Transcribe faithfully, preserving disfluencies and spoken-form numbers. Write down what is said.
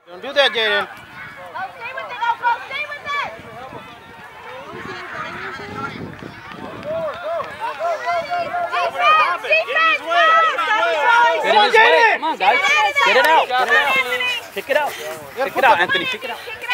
Don't do that, Jaden. Go stay with it. Go, go, stay with it. Defense, defense. Get in his way. Come on, guys. Get it out. Get it out. Kick it out. Kick it out, Anthony. Kick it out.